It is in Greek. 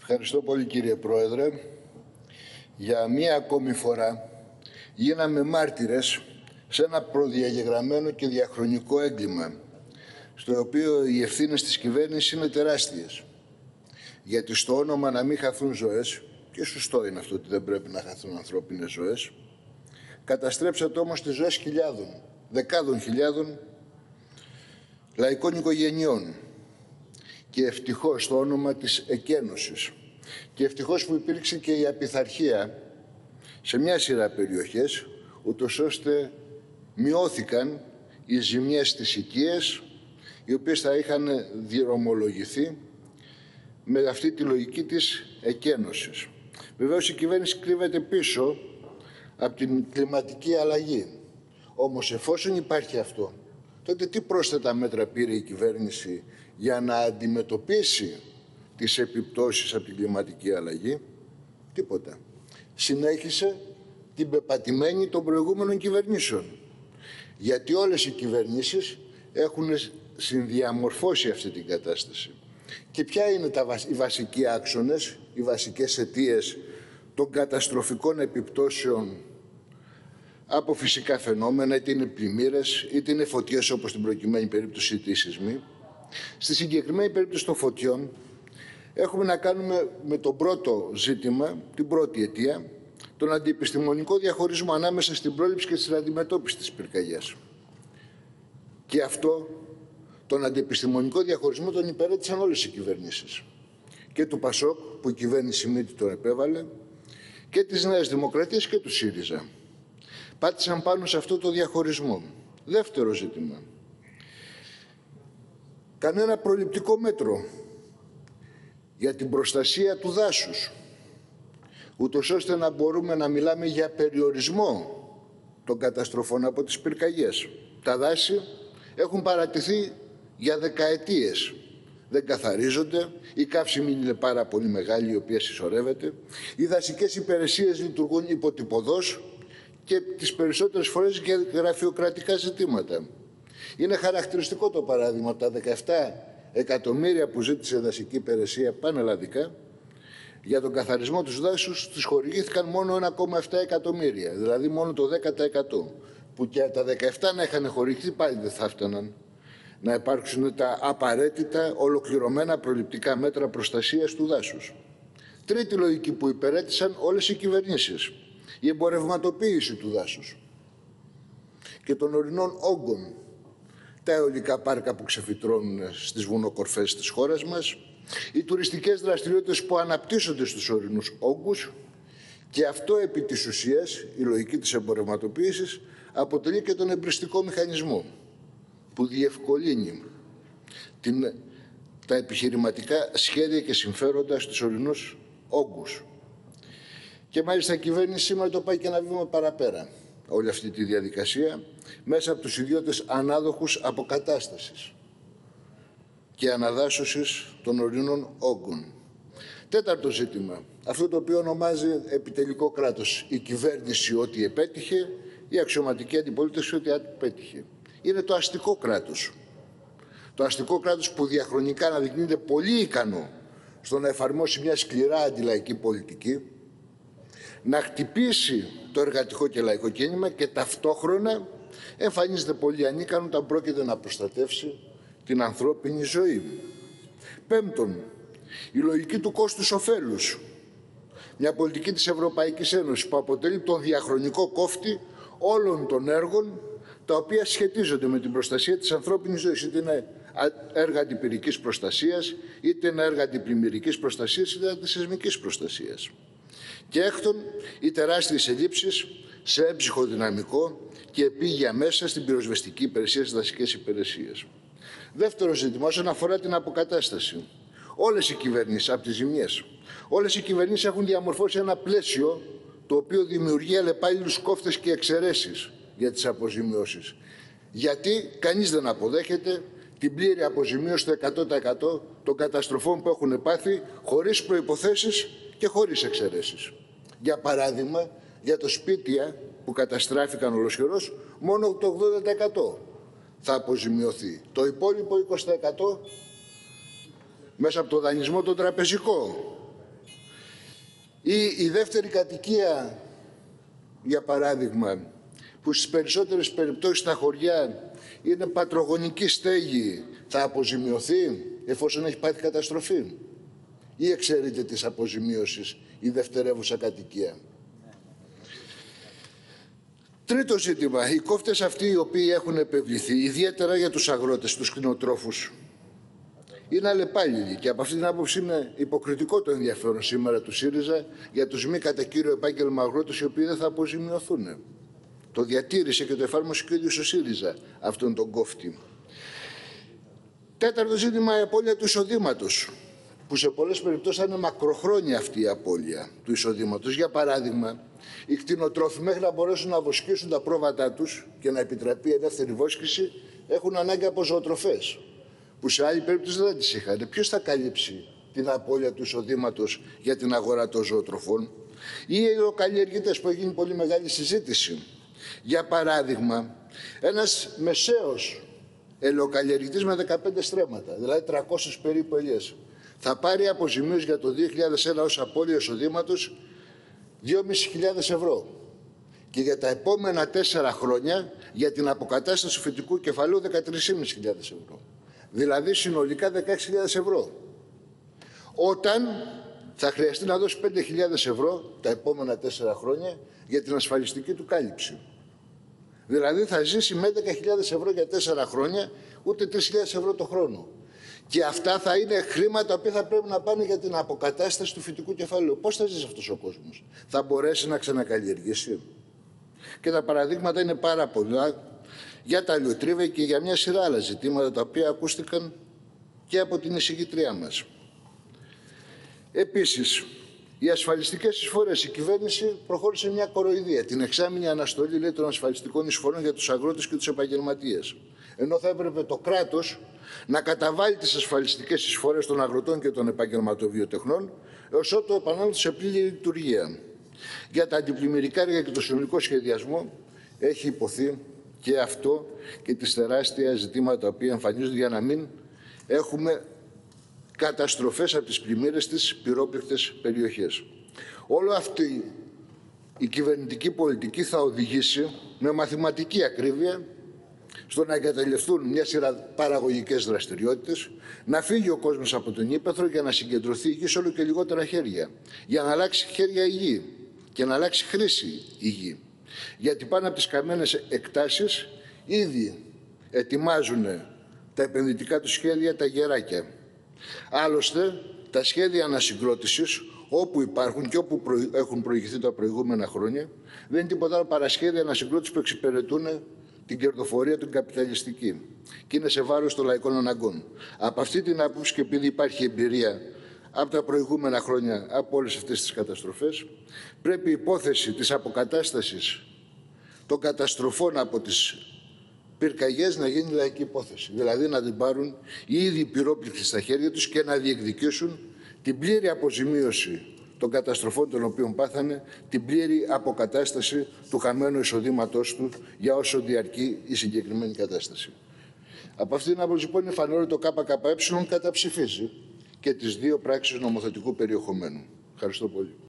Ευχαριστώ πολύ, κύριε Πρόεδρε. Για μία ακόμη φορά γίναμε μάρτυρες σε ένα προδιαγεγραμμένο και διαχρονικό έγκλημα, στο οποίο οι ευθύνες της κυβέρνησης είναι τεράστιες. Γιατί στο όνομα να μην χαθούν ζωές, και σωστό είναι αυτό ότι δεν πρέπει να χαθούν ανθρώπινες ζωές, καταστρέψατε όμως τις ζωές χιλιάδων, δεκάδων χιλιάδων λαϊκών οικογενειών. Και ευτυχώς στο όνομα της εκένωσης. Και ευτυχώς που υπήρξε και η απειθαρχία σε μια σειρά περιοχές, ούτως ώστε μειώθηκαν οι ζημιές στις οικίες, οι οποίες θα είχαν διρομολογηθεί με αυτή τη λογική της εκένωσης. Βεβαίως η κυβέρνηση κρύβεται πίσω από την κλιματική αλλαγή. Όμως εφόσον υπάρχει αυτό, τότε τι πρόσθετα μέτρα πήρε η κυβέρνηση για να αντιμετωπίσει τις επιπτώσεις από την κλιματική αλλαγή? Τίποτα. Συνέχισε την πεπατημένη των προηγούμενων κυβερνήσεων. Γιατί όλες οι κυβερνήσεις έχουν συνδιαμορφώσει αυτή την κατάσταση. Και ποια είναι οι βασικοί άξονες, οι βασικές αιτίες των καταστροφικών επιπτώσεων από φυσικά φαινόμενα, είτε είναι πλημμύρες, είτε είναι φωτιές, όπως στην προκειμένη περίπτωση τη σεισμοί? Στη συγκεκριμένη περίπτωση των φωτιών έχουμε να κάνουμε με το πρώτο ζήτημα, την πρώτη αιτία, τον αντιεπιστημονικό διαχωρισμό ανάμεσα στην πρόληψη και στην αντιμετώπιση της πυρκαγιάς. Και αυτό, τον αντιεπιστημονικό διαχωρισμό, τον υπερέτησαν όλες οι κυβερνήσεις. Και του ΠΑΣΟΚ, που η κυβέρνηση Μήτη τον επέβαλε, και της Νέας Δημοκρατίας και του ΣΥΡΙΖΑ. Πάτησαν πάνω σε αυτό το διαχωρισμό. Δεύτερο ζήτημα. Κανένα προληπτικό μέτρο για την προστασία του δάσους, ούτως ώστε να μπορούμε να μιλάμε για περιορισμό των καταστροφών από τις πυρκαγιές. Τα δάση έχουν παρατηθεί για δεκαετίες. Δεν καθαρίζονται, η καύσιμη είναι πάρα πολύ μεγάλη, η οποία συσσωρεύεται. Οι δασικές υπηρεσίες λειτουργούν υποτυπωδώς και τις περισσότερες φορές για γραφειοκρατικά ζητήματα. Είναι χαρακτηριστικό το παράδειγμα από τα 17 εκατομμύρια που ζήτησε η δασική υπηρεσία πανελλαδικά, για τον καθαρισμό του δάσους τους χορηγήθηκαν μόνο 1,7 εκατομμύρια, δηλαδή μόνο το 10%. Που και τα 17 να είχαν χορηγηθεί πάλι δεν θα έφταναν να υπάρξουν τα απαραίτητα ολοκληρωμένα προληπτικά μέτρα προστασίας του δάσους. Τρίτη λογική που υπερέτησαν όλες οι κυβερνήσεις, η εμπορευματοποίηση του δάσους και των ορεινών όγκων, τα αιωλικά πάρκα που ξεφυτρώνουν στις βουνοκορφές της χώρας μας, οι τουριστικές δραστηριότητες που αναπτύσσονται στους ορεινούς όγκους, και αυτό επί της ουσίας, η λογική της εμπορευματοποίησης, αποτελεί και τον εμπριστικό μηχανισμό που διευκολύνει τα επιχειρηματικά σχέδια και συμφέροντα στους ορεινούς όγκους. Και μάλιστα η κυβέρνηση σήμερα το πάει και ένα βήμα παραπέρα όλη αυτή τη διαδικασία, μέσα από τους ιδιώτες ανάδοχους αποκατάστασης και αναδάσωσης των ορεινών όγκων. Τέταρτο ζήτημα, αυτό το οποίο ονομάζει επιτελικό κράτος η κυβέρνηση ότι επέτυχε, η αξιωματική αντιπολίτευση ότι απέτυχε. Είναι το αστικό κράτος. Το αστικό κράτος που διαχρονικά αναδεικνύεται πολύ ικανό στο να εφαρμόσει μια σκληρά αντιλαϊκή πολιτική, να χτυπήσει το εργατικό και λαϊκό κίνημα και ταυτόχρονα εμφανίζεται πολύ ανίκανο όταν πρόκειται να προστατεύσει την ανθρώπινη ζωή. Πέμπτον, η λογική του κόστους-οφέλους. Μια πολιτική της Ευρωπαϊκής Ένωσης που αποτελεί τον διαχρονικό κόφτη όλων των έργων τα οποία σχετίζονται με την προστασία της ανθρώπινης ζωής, είτε είναι έργα αντιπυρικής προστασίας, είτε είναι έργα αντιπλημμυρικής προστασίας, είτε αντισεισμικής προστασίας. Και έκτον, οι τεράστιες ελλείψεις σε έμψυχο δυναμικό και επίγεια μέσα στην πυροσβεστική υπηρεσία, στις δασικές υπηρεσίες. Δεύτερο ζήτημα, όσον αφορά την αποκατάσταση. Όλες οι κυβερνήσεις, από τις ζημιές, όλες οι κυβερνήσεις έχουν διαμορφώσει ένα πλαίσιο το οποίο δημιουργεί αλλεπάλληλους κόφτες και εξαιρέσεις για τις αποζημιώσεις. Γιατί κανείς δεν αποδέχεται την πλήρη αποζημίωση στο 100% των καταστροφών που έχουν πάθει, χωρίς προϋποθέσεις και χωρίς εξαιρέσεις. Για παράδειγμα, για το σπίτια που καταστράφηκαν ολοσχερώς, μόνο το 80% θα αποζημιωθεί. Το υπόλοιπο 20% μέσα από το δανεισμό το τραπεζικό Ή η δεύτερη κατοικία, για παράδειγμα, που στις περισσότερες περιπτώσεις στα χωριά είναι πατρογονική στέγη, θα αποζημιωθεί εφόσον έχει πάθει καταστροφή? Ή εξαιρείται της αποζημίωσης η δευτερεύουσα κατοικία? Τρίτο ζήτημα, οι κόφτες αυτοί οι οποίοι έχουν επευληθεί, ιδιαίτερα για τους αγρότες, τους κτηνοτρόφους, είναι αλλεπάλληλοι και από αυτή την άποψη είναι υποκριτικό το ενδιαφέρον σήμερα του ΣΥΡΙΖΑ για τους μη κατά κύριο επάγγελμα αγρότες οι οποίοι δεν θα αποζημιωθούν. Το διατήρησε και το εφάρμοσε και ο ίδιος ο ΣΥΡΙΖΑ αυτόν τον κόφτη. Τέταρτο ζήτημα, η απώλεια του εισοδήματος, που σε πολλές περιπτώσεις θα είναι μακροχρόνια αυτή η απώλεια του εισοδήματος. Για παράδειγμα, οι κτηνοτρόφοι μέχρι να μπορέσουν να βοσκήσουν τα πρόβατά τους και να επιτραπεί η ελεύθερη βόσκηση έχουν ανάγκη από ζωοτροφές, που σε άλλη περίπτωση δεν τις είχαν. Ποιος θα καλύψει την απώλεια του εισοδήματος για την αγορά των ζωοτροφών? Ή οι ελαιοκαλλιεργητές, που έχει γίνει πολύ μεγάλη συζήτηση. Για παράδειγμα, ένας μεσαίος ελαιοκαλλιεργητής με 15 στρέμματα, δηλαδή 300 περίπου ελιές, θα πάρει αποζημίωση για το 2001 ως απώλεια εισοδήματος 2.500 ευρώ. Και για τα επόμενα 4 χρόνια για την αποκατάσταση του φυτικού κεφαλαίου 13.500 ευρώ. Δηλαδή συνολικά 16.000 ευρώ. Όταν θα χρειαστεί να δώσει 5.000 ευρώ τα επόμενα 4 χρόνια για την ασφαλιστική του κάλυψη. Δηλαδή θα ζήσει με 11.000 ευρώ για 4 χρόνια, ούτε 3.000 ευρώ το χρόνο. Και αυτά θα είναι χρήματα που θα πρέπει να πάνε για την αποκατάσταση του φυτικού κεφαλαίου. Πώς θα ζήσει αυτός ο κόσμος? Θα μπορέσει να ξανακαλλιεργήσει? Και τα παραδείγματα είναι πάρα πολλά για τα αλλιοτρίβια και για μια σειρά άλλα ζητήματα τα οποία ακούστηκαν και από την εισηγήτριά μας. Επίσης, οι ασφαλιστικές εισφορές. Η κυβέρνηση προχώρησε μια κοροϊδία. Την εξάμηνη αναστολή, λέει, των ασφαλιστικών εισφορών για τους αγρότες και τους επαγγελματίες. Ενώ θα έπρεπε το κράτος να καταβάλει τις ασφαλιστικές εισφορές των αγροτών και των επαγγελματοβιοτεχνών έως ότου επανέλθουν σε πλήρη λειτουργία. Για τα αντιπλημμυρικά έργα και το συνολικό σχεδιασμό έχει υποθεί και αυτό και τις τεράστια ζητήματα τα οποία εμφανίζονται για να μην έχουμε καταστροφές από τις πλημμύρες στις πυρόπληκτες περιοχές. Όλη αυτή η κυβερνητική πολιτική θα οδηγήσει με μαθηματική ακρίβεια στο να εγκαταλειφθούν μια σειρά παραγωγικές δραστηριότητες, να φύγει ο κόσμος από τον ύπαιθρο για να συγκεντρωθεί η γη σε όλο και λιγότερα χέρια, για να αλλάξει χέρια η γη και να αλλάξει χρήση η γη. Γιατί πάνω από τις καμένες εκτάσεις ήδη ετοιμάζουν τα επενδυτικά του σχέδια τα γεράκια. Άλλωστε, τα σχέδια ανασυγκρότησης, όπου υπάρχουν και όπου έχουν προηγηθεί τα προηγούμενα χρόνια, δεν είναι τίποτα άλλο παρά σχέδια ανασυγκρότησης που εξυπηρετούν την κερδοφορία την καπιταλιστική και είναι σε βάρος των λαϊκών αναγκών. Από αυτή την άποψη και επειδή υπάρχει εμπειρία από τα προηγούμενα χρόνια από όλες αυτές τις καταστροφές, πρέπει η υπόθεση της αποκατάστασης των καταστροφών από τις πυρκαγιές να γίνει λαϊκή υπόθεση. Δηλαδή να την πάρουν οι ίδιοι πυρόπληκτοι στα χέρια τους και να διεκδικήσουν την πλήρη αποζημίωση των καταστροφών των οποίων πάθανε, την πλήρη αποκατάσταση του χαμένου εισοδήματός του για όσο διαρκεί η συγκεκριμένη κατάσταση. Από αυτήν την άποψη λοιπόν είναι φανερό το ΚΚΕ καταψηφίζει και τις δύο πράξεις νομοθετικού περιεχομένου. Ευχαριστώ πολύ.